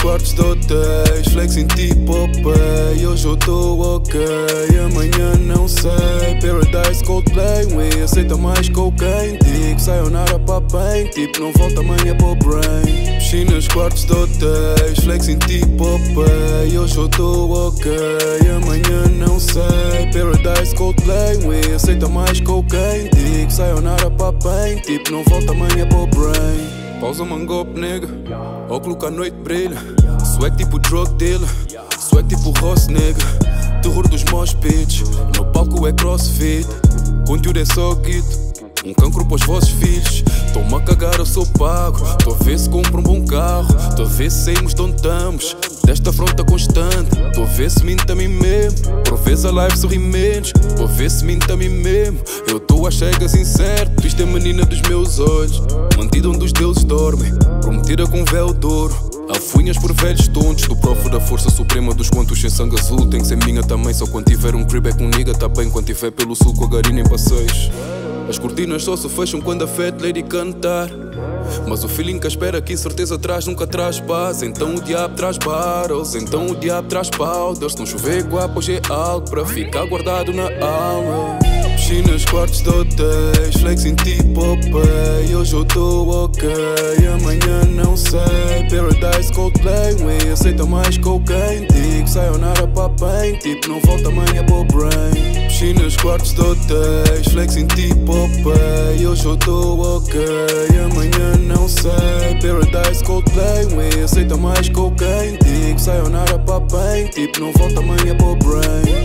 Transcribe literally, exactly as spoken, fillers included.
quartos de hotéis, flexing tipo Popeye. Hoje eu tô ok, amanhã não sei. Paradise, Coldplay, we aceita mais cocaine. Digo sayonara pra bem, tipo não volta amanhã pro brain. Piscinas, quartos de hotéis, flexing tipo Popeye. Hoje eu tô ok, amanhã não sei. Paradise, Coldplay, we aceita mais cocaine. Digo sayonara pra bem, tipo não volta amanhã pro brain. Pausa mangope, nega, óculos que a noite brilha. Swag tipo drug dealer, swag tipo Ross, nega. Terror dos mosh pits, no palco é crossfit. Conteúdo é só guito, um cancro para os vossos filhos. Tô-me a cagar, eu sou pago. Tô a ver se compro um bom carro, tô a ver se saímos de onde estamos, desta afronta constante. Tô a ver se minto a mim mesmo, por vezes a live sorri menos. Tô a ver se minto a mim mesmo, eu tô às cegas incerto. Isto é menina dos meus olhos, mantida onde os deuses dormem, prometida com véu de ouro. Afunhas por velhos tontos, do prof da força suprema dos quantos sem sangue azul. Tem que ser minha também, só quando tiver um crib é com nigga, tá bem. Quando tiver pelo sul com a garina em passeios. As cortinas só se fecham quando a Fat Lady cantar, mas o feeling que a espera aqui certeza traz nunca traz paz. Então o diabo traz barrels, então o diabo traz powders. Se não chover guapo hoje é algo para ficar guardado na alma. Piscinas, quartos de hotéis, flexing tipo Popeye. Hoje eu tô ok, amanhã não sei. Paradise, Coldplay, we aceita mais cocaine. Digo sayonara pra bem, tipo não volta amanhã pro brain. Piscinas, quartos de hotéis, flexing tipo Popeye. Hoje eu tô ok, amanhã não sei. Paradise, Coldplay, we aceita mais cocaine. Digo sayonara pra bem, tipo não volta amanhã pro brain.